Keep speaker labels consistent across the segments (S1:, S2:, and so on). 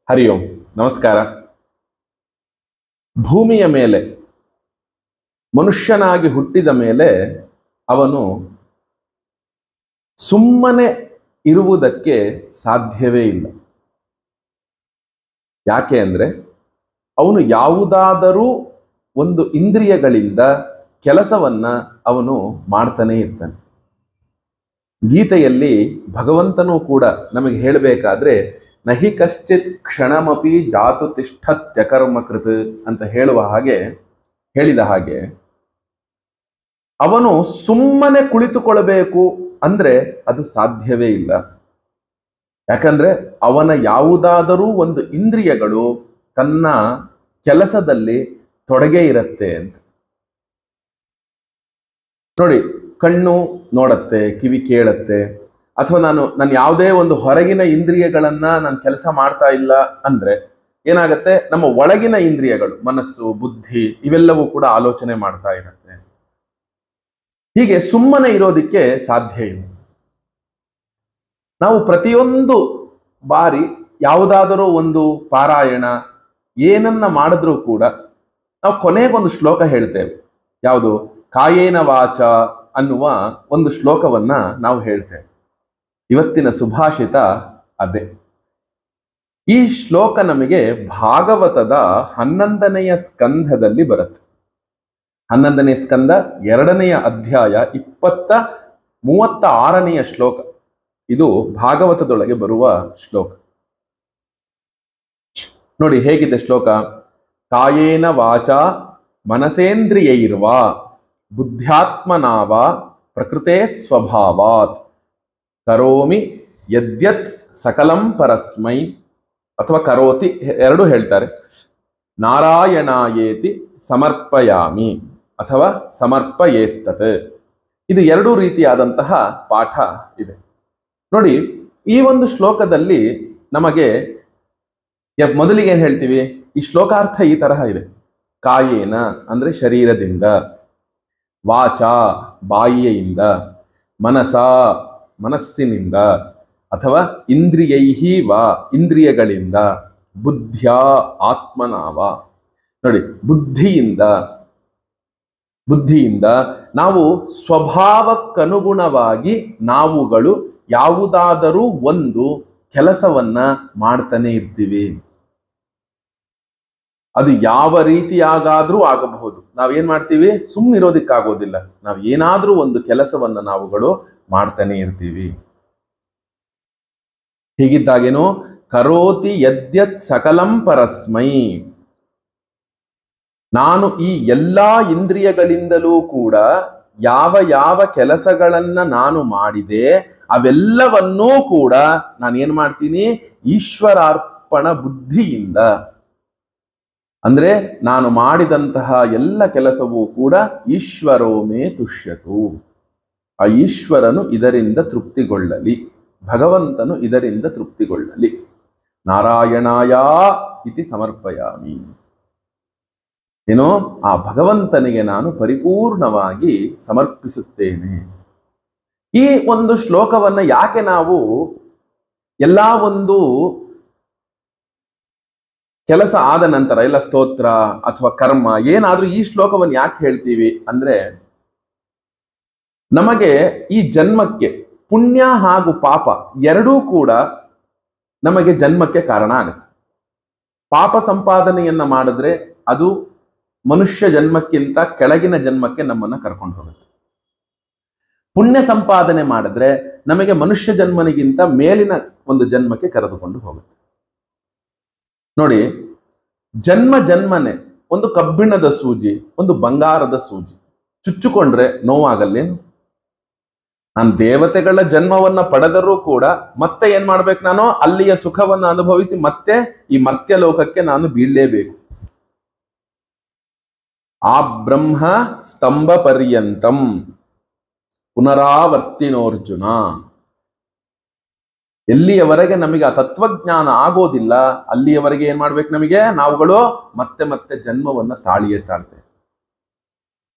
S1: ಹರಿ ಓಂ ನಮಸ್ಕಾರ. ಭೂಮಿಯ ಮೇಲೆ ಮನುಷ್ಯನಾಗಿ ಹುಟ್ಟಿದ ಮೇಲೆ ಅವನು ಸುಮ್ಮನೆ ಇರುವುದಕ್ಕೆ ಸಾಧ್ಯವೇ ಇಲ್ಲ. ಯಾಕೆ ಅಂದರೆ ಅವನು ಯಾವುದಾದರೂ ಒಂದು ಇಂದ್ರಿಯಗಳಿಂದ ಕೆಲಸವನ್ನ ಅವನು ಮಾಡ್ತಾನೆ ಇರ್ತಾನೆ. ಗೀತೆಯಲ್ಲಿ ಭಗವಂತನೂ ಕೂಡ ನಮಗೆ ಹೇಳಬೇಕಾದ್ರೆ ನಹಿ ಕಶ್ಚಿತ್ ಕ್ಷಣಮಪಿ ಜಾತು ತಿಷ್ಠತ್ಯಕರ್ಮಕೃತ್ ಅಂತ ಹೇಳಿದ ಹಾಗೆ ಅವನು ಸುಮ್ಮನೆ ಕುಳಿತುಕೊಳ್ಳಬೇಕು ಅಂದ್ರೆ ಅದು ಸಾಧ್ಯವೇ ಇಲ್ಲ. ಯಾಕಂದ್ರೆ ಅವನ ಯಾವುದಾದರೂ ಒಂದು ಇಂದ್ರಿಯಗಳು ತನ್ನ ಕೆಲಸದಲ್ಲಿ ತೊಡಗೇ ಇರುತ್ತೆ ಅಂತ. ನೋಡಿ, ಕಣ್ಣು ನೋಡತ್ತೆ, ಕಿವಿ ಕೇಳತ್ತೆ, ಅಥವಾ ನಾನು ಯಾವುದೇ ಒಂದು ಹೊರಗಿನ ಇಂದ್ರಿಯಗಳನ್ನ ನಾನು ಕೆಲಸ ಮಾಡ್ತಾ ಇಲ್ಲ ಅಂದ್ರೆ ಏನಾಗತ್ತೆ, ನಮ್ಮ ಒಳಗಿನ ಇಂದ್ರಿಯಗಳು ಮನಸ್ಸು, ಬುದ್ಧಿ ಇವೆಲ್ಲವೂ ಕೂಡ ಆಲೋಚನೆ ಮಾಡ್ತಾ ಇರತ್ತೆ. ಹೀಗೆ ಸುಮ್ಮನೆ ಇರೋದಿಕ್ಕೆ ಸಾಧ್ಯ ಇಲ್ಲ. ನಾವು ಪ್ರತಿಯೊಂದು ಬಾರಿ ಯಾವುದಾದರೂ ಒಂದು ಪಾರಾಯಣ ಏನನ್ನ ಮಾಡಿದ್ರೂ ಕೂಡ ನಾವು ಕೊನೆಗೊಂದು ಶ್ಲೋಕ ಹೇಳ್ತೇವೆ. ಯಾವುದು? ಕಾಯೇನ ವಾಚ ಅನ್ನುವ ಒಂದು ಶ್ಲೋಕವನ್ನ ನಾವು ಹೇಳ್ತೇವೆ. ಇವತ್ತಿನ ಸುಭಾಷಿತ ಅದೇ. ಈ ಶ್ಲೋಕ ನಮಗೆ ಭಾಗವತದ 11ನೆಯ ಸ್ಕಂಧದಲ್ಲಿ ಬರುತ್ತೆ. 11ನೇ ಸ್ಕಂದ 2ನೆಯ ಅಧ್ಯಾಯ 36ನೆಯ ಶ್ಲೋಕ. ಇದು ಭಾಗವತದೊಳಗೆ ಬರುವ ಶ್ಲೋಕ. ನೋಡಿ ಹೇಗಿದೆ ಶ್ಲೋಕ. ಕಾಯೇನ ವಾಚ ಮನಸೇಂದ್ರಿಯೈರ್ವ ಬುದ್ಧ್ಯಾತ್ಮನಾವ ಪ್ರಕೃತೆ ಸ್ವಭಾವಾತ್ ಕರೋಮಿ ಯದ್ಯತ್ ಸಕಲಂ ಪರಸ್ಮೈ, ಅಥವಾ ಕರೋತಿ, ಎರಡು ಹೇಳ್ತಾರೆ. ನಾರಾಯಣಾಯೇತಿ ಸಮರ್ಪಯಾಮಿ ಅಥವಾ ಸಮರ್ಪಯೇತ್ತತ್. ಇದು ಎರಡೂ ರೀತಿಯಾದಂತಹ ಪಾಠ ಇದೆ. ನೋಡಿ, ಈ ಒಂದು ಶ್ಲೋಕದಲ್ಲಿ ನಮಗೆ ಮೊದಲಿಗೆ ಏನ್ ಹೇಳ್ತೀವಿ? ಈ ಶ್ಲೋಕಾರ್ಥ ಈ ತರಹ ಇದೆ. ಕಾಯೇನ ಅಂದ್ರೆ ಶರೀರದಿಂದ, ವಾಚ ಬಾಯಿಯಿಂದ, ಮನಸ ಮನಸ್ಸಿನಿಂದ, ಅಥವಾ ಇಂದ್ರಿಯೈಹಿ ವಾ ಇಂದ್ರಿಯಗಳಿಂದ, ಬುದ್ಧ್ಯ ಆತ್ಮನಾವ ನೋಡಿ ಬುದ್ಧಿಯಿಂದ ನಾವು ಸ್ವಭಾವಕ್ಕನುಗುಣವಾಗಿ ನಾವುಗಳು ಯಾವುದಾದರೂ ಒಂದು ಕೆಲಸವನ್ನ ಮಾಡ್ತಾನೆ ಇರ್ತೀವಿ. ಅದು ಯಾವ ರೀತಿಯಾಗಾದ್ರೂ ಆಗಬಹುದು. ನಾವೇನ್ ಮಾಡ್ತೀವಿ? ಸುಮ್ಮನಿರೋದಿಕ್ಕಾಗೋದಿಲ್ಲ. ನಾವು ಏನಾದ್ರೂ ಒಂದು ಕೆಲಸವನ್ನ ನಾವುಗಳು ಮಾಡ್ತಾನೆ ಇರ್ತೀವಿ. ಹೀಗಿದ್ದಾಗೇನು ಕರೋತಿ ಯದ್ಯತ್ ಸಕಲಂ ಪರಸ್ಮೈ, ನಾನು ಈ ಎಲ್ಲಾ ಇಂದ್ರಿಯಗಳಿಂದಲೂ ಕೂಡ ಯಾವ ಕೆಲಸಗಳನ್ನ ನಾನು ಮಾಡಿದೆ ಅವೆಲ್ಲವನ್ನೂ ಕೂಡ ನಾನು ಏನ್ ಮಾಡ್ತೀನಿ? ಈಶ್ವರಾರ್ಪಣ ಬುದ್ಧಿಯಿಂದ, ಅಂದ್ರೆ ನಾನು ಮಾಡಿದಂತಹ ಎಲ್ಲ ಕೆಲಸವೂ ಕೂಡ ಈಶ್ವರೋ ಮೇ ತುಷ್ಯತು, ಆ ಈಶ್ವರನು ಇದರಿಂದ ತೃಪ್ತಿಗೊಳ್ಳಲಿ, ಭಗವಂತನು ಇದರಿಂದ ತೃಪ್ತಿಗೊಳ್ಳಲಿ. ನಾರಾಯಣಾಯ ಇತಿ ಸಮರ್ಪಯಾಮಿ. ಏನೋ ಆ ಭಗವಂತನಿಗೆ ನಾನು ಪರಿಪೂರ್ಣವಾಗಿ ಸಮರ್ಪಿಸುತ್ತೇನೆ. ಈ ಒಂದು ಶ್ಲೋಕವನ್ನ ಯಾಕೆ ನಾವು ಎಲ್ಲಾ ಒಂದು ಕೆಲಸ ಆದ ನಂತರ, ಎಲ್ಲ ಸ್ತೋತ್ರ ಅಥವಾ ಕರ್ಮ ಏನಾದ್ರೂ ಈ ಶ್ಲೋಕವನ್ನು ಯಾಕೆ ಹೇಳ್ತೀವಿ ಅಂದ್ರೆ, ನಮಗೆ ಈ ಜನ್ಮಕ್ಕೆ ಪುಣ್ಯ ಹಾಗೂ ಪಾಪ ಎರಡೂ ಕೂಡ ನಮಗೆ ಜನ್ಮಕ್ಕೆ ಕಾರಣ ಆಗುತ್ತೆ. ಪಾಪ ಸಂಪಾದನೆಯನ್ನ ಮಾಡಿದ್ರೆ ಅದು ಮನುಷ್ಯ ಜನ್ಮಕ್ಕಿಂತ ಕೆಳಗಿನ ಜನ್ಮಕ್ಕೆ ನಮ್ಮನ್ನ ಕರ್ಕೊಂಡು ಹೋಗುತ್ತೆ. ಪುಣ್ಯ ಸಂಪಾದನೆ ಮಾಡಿದ್ರೆ ನಮಗೆ ಮನುಷ್ಯ ಜನ್ಮನಿಗಿಂತ ಮೇಲಿನ ಒಂದು ಜನ್ಮಕ್ಕೆ ಕರೆದುಕೊಂಡು ಹೋಗುತ್ತೆ. ನೋಡಿ, ಜನ್ಮನೆ ಒಂದು ಕಬ್ಬಿಣದ ಸೂಜಿ, ಒಂದು ಬಂಗಾರದ ಸೂಜಿ ಚುಚ್ಚಿಕೊಂಡ್ರೆ ನೋವಾಗಲ್ಲೇನು? ನಾನು ದೇವತೆಗಳ ಜನ್ಮವನ್ನ ಪಡೆದರೂ ಕೂಡ ಮತ್ತೆ ಏನ್ ಮಾಡ್ಬೇಕು? ನಾನು ಅಲ್ಲಿಯ ಸುಖವನ್ನ ಅನುಭವಿಸಿ ಮತ್ತೆ ಈ ಮರ್ತ್ಯ ಲೋಕಕ್ಕೆ ನಾನು ಬೀಳಲೇಬೇಕು. ಆ ಬ್ರಹ್ಮ ಸ್ತಂಭ ಪರ್ಯಂತಂ ಪುನರಾವರ್ತಿನೋರ್ಜುನ. ಎಲ್ಲಿಯವರೆಗೆ ನಮಗೆ ಆ ತತ್ವಜ್ಞಾನ ಆಗೋದಿಲ್ಲ ಅಲ್ಲಿಯವರೆಗೆ ಏನ್ ಮಾಡ್ಬೇಕು? ನಮಗೆ ನಾವುಗಳು ಮತ್ತೆ ಜನ್ಮವನ್ನ ತಾಳಿಯೇ ತಾಳ್ತೇವೆ.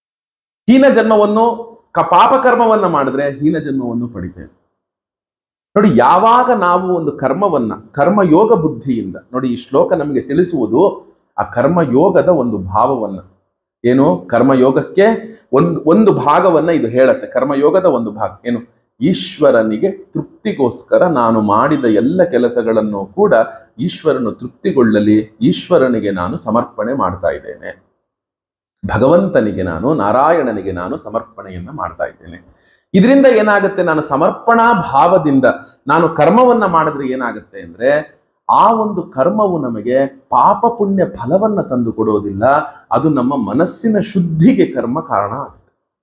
S1: ಹೀನ ಜನ್ಮವನ್ನು ಪಾಪ ಕರ್ಮವನ್ನ ಮಾಡಿದ್ರೆ ಹೀನ ಜನ್ಮವನ್ನು ಪಡಿತೇವೆ. ನೋಡಿ, ಯಾವಾಗ ನಾವು ಒಂದು ಕರ್ಮವನ್ನ ಕರ್ಮಯೋಗ ಬುದ್ಧಿಯಿಂದ, ನೋಡಿ ಈ ಶ್ಲೋಕ ನಮಗೆ ತಿಳಿಸುವುದು ಆ ಕರ್ಮಯೋಗದ ಒಂದು ಭಾವವನ್ನ. ಏನು ಕರ್ಮಯೋಗಕ್ಕೆ ಒಂದು ಭಾಗವನ್ನ ಇದು ಹೇಳತ್ತೆ. ಕರ್ಮಯೋಗದ ಒಂದು ಭಾಗ ಏನು, ಈಶ್ವರನಿಗೆ ತೃಪ್ತಿಗೋಸ್ಕರ ನಾನು ಮಾಡಿದ ಎಲ್ಲ ಕೆಲಸಗಳನ್ನು ಕೂಡ ಈಶ್ವರನು ತೃಪ್ತಿಗೊಳ್ಳಲಿ, ಈಶ್ವರನಿಗೆ ನಾನು ಸಮರ್ಪಣೆ ಮಾಡ್ತಾ ಇದ್ದೇನೆ, ಭಗವಂತನಿಗೆ ನಾನು, ನಾರಾಯಣನಿಗೆ ನಾನು ಸಮರ್ಪಣೆಯನ್ನ ಮಾಡ್ತಾ ಇದ್ದೇನೆ. ಇದರಿಂದ ಏನಾಗುತ್ತೆ, ನಾನು ಸಮರ್ಪಣಾ ಭಾವದಿಂದ ನಾನು ಕರ್ಮವನ್ನ ಮಾಡಿದ್ರೆ ಏನಾಗುತ್ತೆ ಅಂದ್ರೆ, ಆ ಒಂದು ಕರ್ಮವು ನಮಗೆ ಪಾಪ ಪುಣ್ಯ ಫಲವನ್ನ ತಂದು ಕೊಡೋದಿಲ್ಲ, ಅದು ನಮ್ಮ ಮನಸ್ಸಿನ ಶುದ್ಧಿಗೆ ಕರ್ಮ ಕಾರಣ ಆಗುತ್ತೆ.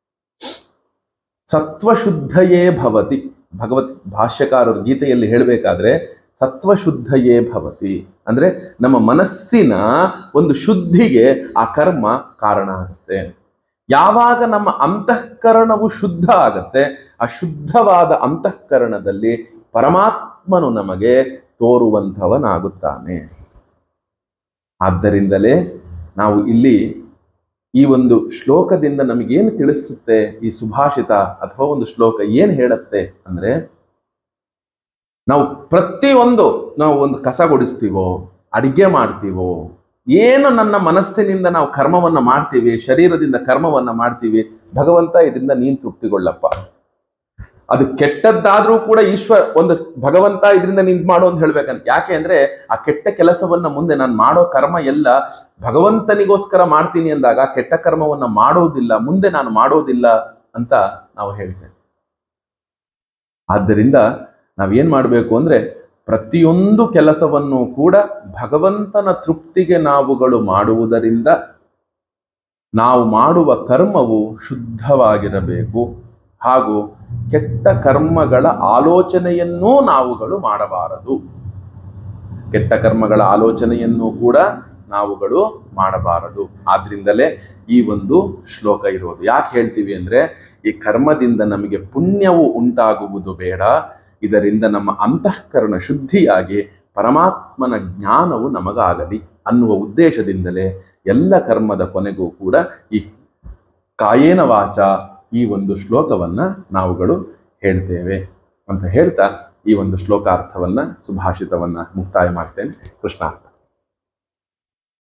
S1: ಸತ್ವಶುದ್ಧಯೇ ಭವತಿ, ಭಗವತ್ ಭಾಷ್ಯಕಾರರು ಗೀತೆಯಲ್ಲಿ ಹೇಳಬೇಕಾದ್ರೆ ಸತ್ವಶುದ್ಧಯೇ ಭವತಿ ಅಂದ್ರೆ ನಮ್ಮ ಮನಸ್ಸಿನ ಒಂದು ಶುದ್ಧಿಗೆ ಆ ಕರ್ಮ ಕಾರಣ ಆಗುತ್ತೆ. ಯಾವಾಗ ನಮ್ಮ ಅಂತಃಕರಣವು ಶುದ್ಧ ಆಗತ್ತೆ, ಆ ಶುದ್ಧವಾದ ಅಂತಃಕರಣದಲ್ಲಿ ಪರಮಾತ್ಮನು ನಮಗೆ ತೋರುವಂಥವನಾಗುತ್ತಾನೆ. ಆದ್ದರಿಂದಲೇ ನಾವು ಇಲ್ಲಿ ಈ ಒಂದು ಶ್ಲೋಕದಿಂದ ನಮಗೇನು ತಿಳಿಸುತ್ತೆ, ಈ ಸುಭಾಷಿತ ಅಥವಾ ಒಂದು ಶ್ಲೋಕ ಏನು ಹೇಳುತ್ತೆ ಅಂದ್ರೆ, ನಾವು ಪ್ರತಿಯೊಂದು ನಾವು ಒಂದು ಕಸ ಗುಡಿಸ್ತೀವೋ, ಅಡಿಗೆ ಮಾಡ್ತೀವೋ, ಏನು ನನ್ನ ಮನಸ್ಸಿನಿಂದ ನಾವು ಕರ್ಮವನ್ನ ಮಾಡ್ತೀವಿ, ಶರೀರದಿಂದ ಕರ್ಮವನ್ನ ಮಾಡ್ತೀವಿ, ಭಗವಂತ ಇದರಿಂದ ನೀನು ತೃಪ್ತಿಗೊಳ್ಳಪ್ಪ. ಅದು ಕೆಟ್ಟದ್ದಾದ್ರೂ ಕೂಡ ಒಂದು ಭಗವಂತ ಇದರಿಂದ ನೀನ್ ಮಾಡು ಅಂತ ಹೇಳ್ಬೇಕಂತ. ಯಾಕೆ ಅಂದ್ರೆ ಆ ಕೆಟ್ಟ ಕೆಲಸವನ್ನ ಮುಂದೆ ನಾನು ಮಾಡೋ ಕರ್ಮ ಎಲ್ಲ ಭಗವಂತನಿಗೋಸ್ಕರ ಮಾಡ್ತೀನಿ ಅಂದಾಗ ಕೆಟ್ಟ ಕರ್ಮವನ್ನ ಮಾಡೋದಿಲ್ಲ, ಮುಂದೆ ನಾನು ಮಾಡೋದಿಲ್ಲ ಅಂತ ನಾವು ಹೇಳ್ತೇವೆ. ಆದ್ದರಿಂದ ನಾವೇನ್ ಮಾಡಬೇಕು ಅಂದ್ರೆ, ಪ್ರತಿಯೊಂದು ಕೆಲಸವನ್ನು ಕೂಡ ಭಗವಂತನ ತೃಪ್ತಿಗೆ ನಾವುಗಳು ಮಾಡುವುದರಿಂದ ನಾವು ಮಾಡುವ ಕರ್ಮವು ಶುದ್ಧವಾಗಿರಬೇಕು. ಹಾಗೂ ಕೆಟ್ಟ ಕರ್ಮಗಳ ಆಲೋಚನೆಯನ್ನೂ ನಾವುಗಳು ಮಾಡಬಾರದು. ಕೆಟ್ಟ ಕರ್ಮಗಳ ಆಲೋಚನೆಯನ್ನೂ ಕೂಡ ನಾವುಗಳು ಮಾಡಬಾರದು. ಆದ್ರಿಂದಲೇ ಈ ಒಂದು ಶ್ಲೋಕ ಇರೋದು. ಯಾಕೆ ಹೇಳ್ತೀವಿ ಅಂದ್ರೆ, ಈ ಕರ್ಮದಿಂದ ನಮಗೆ ಪುಣ್ಯವು ಉಂಟಾಗುವುದು ಬೇಡ, ಇದರಿಂದ ನಮ್ಮ ಅಂತಃಕರಣ ಶುದ್ಧಿಯಾಗಿ ಪರಮಾತ್ಮನ ಜ್ಞಾನವು ನಮಗಾಗಲಿ ಅನ್ನುವ ಉದ್ದೇಶದಿಂದಲೇ ಎಲ್ಲ ಕರ್ಮದ ಕೊನೆಗೂ ಕೂಡ ಈ ಕಾಯೇನ ವಾಚ ಈ ಒಂದು ಶ್ಲೋಕವನ್ನ ನಾವುಗಳು ಹೇಳ್ತೇವೆ ಅಂತ ಹೇಳ್ತಾ ಈ ಒಂದು ಶ್ಲೋಕಾರ್ಥವನ್ನ, ಸುಭಾಷಿತವನ್ನ ಮುಕ್ತಾಯ ಮಾಡ್ತೇನೆ. ಕೃಷ್ಣಾರ್ಥ.